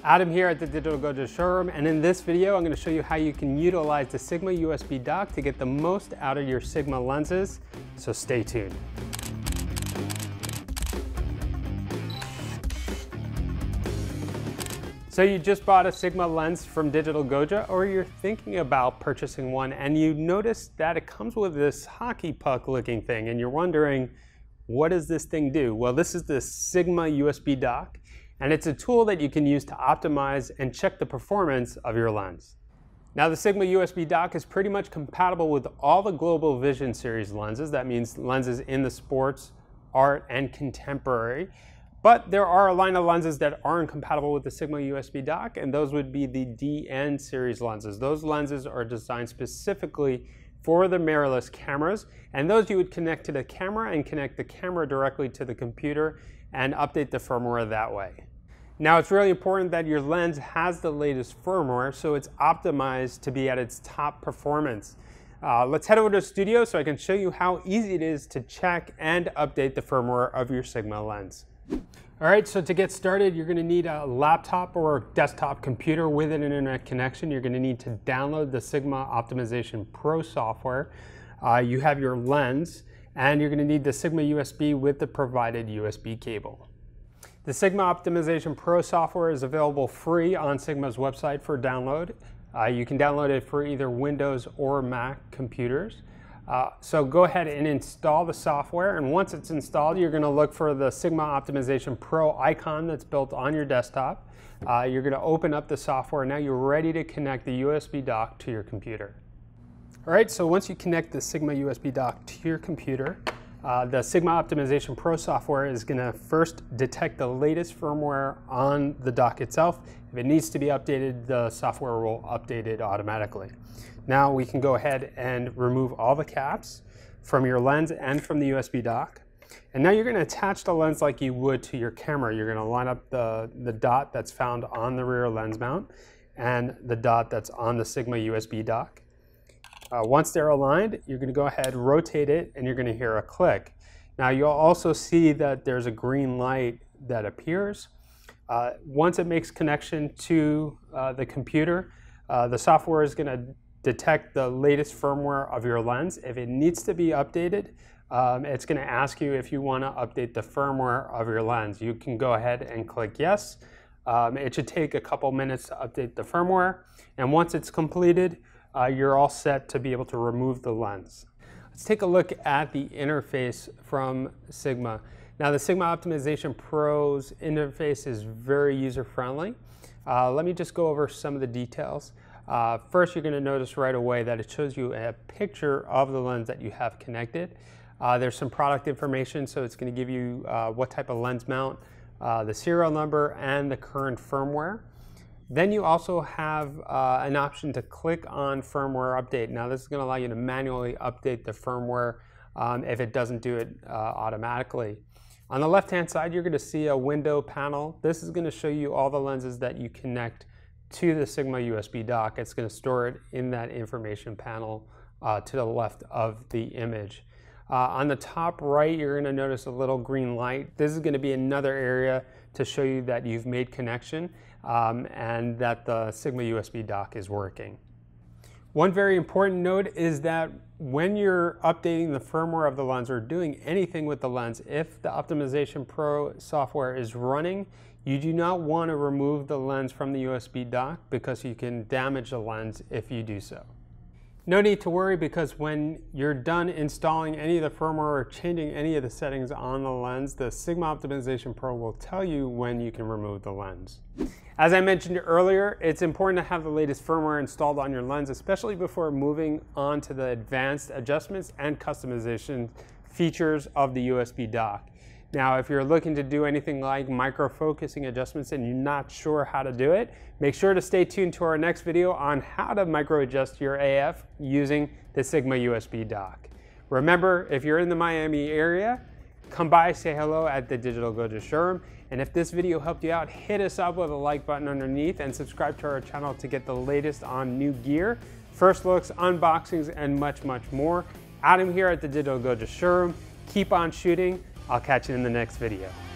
Adam here at the Digital Gojo showroom, and in this video I'm going to show you how you can utilize the Sigma USB dock to get the most out of your Sigma lenses, so stay tuned. So you just bought a Sigma lens from Digital Gojo, or you're thinking about purchasing one, and you notice that it comes with this hockey puck looking thing, and you're wondering, what does this thing do? Well, this is the Sigma USB dock, and it's a tool that you can use to optimize and check the performance of your lens. Now, the Sigma USB dock is pretty much compatible with all the Global Vision series lenses. That means lenses in the sports, art, and contemporary. But there are a line of lenses that aren't compatible with the Sigma USB dock, and those would be the DN series lenses. Those lenses are designed specifically for the mirrorless cameras, and those you would connect to the camera and connect the camera directly to the computer and update the firmware that way. Now, it's really important that your lens has the latest firmware, so it's optimized to be at its top performance. Let's head over to the studio so I can show you how easy it is to check and update the firmware of your Sigma lens. All right, so to get started, you're going to need a laptop or desktop computer with an internet connection. You're going to need to download the Sigma Optimization Pro software. You have your lens, and you're going to need the Sigma USB with the provided USB cable. The Sigma Optimization Pro software is available free on Sigma's website for download. You can download it for either Windows or Mac computers. So go ahead and install the software, and once it's installed, you're going to look for the Sigma Optimization Pro icon that's built on your desktop. You're going to open up the software. Now you're ready to connect the USB dock to your computer. All right, so once you connect the Sigma USB dock to your computer, the Sigma Optimization Pro software is going to first detect the latest firmware on the dock itself. If it needs to be updated, the software will update it automatically. Now we can go ahead and remove all the caps from your lens and from the USB dock. And now you're going to attach the lens like you would to your camera. You're going to line up the dot that's found on the rear lens mount and the dot that's on the Sigma USB dock. Once they're aligned, you're going to go ahead, rotate it, and you're going to hear a click. Now you'll also see that there's a green light that appears. Once it makes connection to the computer, the software is going to detect the latest firmware of your lens. If it needs to be updated, it's going to ask you if you want to update the firmware of your lens. You can go ahead and click yes. It should take a couple minutes to update the firmware, and once it's completed, you're all set to be able to remove the lens. Let's take a look at the interface from Sigma. Now, the Sigma Optimization Pro's interface is very user-friendly. Let me just go over some of the details. First, you're going to notice right away that it shows you a picture of the lens that you have connected. There's some product information, so it's going to give you what type of lens mount, the serial number, and the current firmware. Then you also have an option to click on firmware update. Now, this is going to allow you to manually update the firmware if it doesn't do it automatically. On the left-hand side, you're going to see a window panel. This is going to show you all the lenses that you connect to the Sigma USB dock. It's going to store it in that information panel to the left of the image. On the top right, you're going to notice a little green light. This is going to be another area to show you that you've made connection and that the Sigma USB dock is working. One very important note is that when you're updating the firmware of the lens or doing anything with the lens, if the Optimization Pro software is running, you do not want to remove the lens from the USB dock because you can damage the lens if you do so. No need to worry, because when you're done installing any of the firmware or changing any of the settings on the lens, the Sigma Optimization Pro will tell you when you can remove the lens. As I mentioned earlier, it's important to have the latest firmware installed on your lens, especially before moving on to the advanced adjustments and customization features of the USB dock. Now, if you're looking to do anything like micro-focusing adjustments and you're not sure how to do it, make sure to stay tuned to our next video on how to micro-adjust your AF using the Sigma USB dock. Remember, if you're in the Miami area, come by, say hello at the Digital Gojo showroom. And if this video helped you out, hit us up with a like button underneath and subscribe to our channel to get the latest on new gear, first looks, unboxings, and much, much more. Adam here at the Digital Gojo showroom. Keep on shooting. I'll catch you in the next video.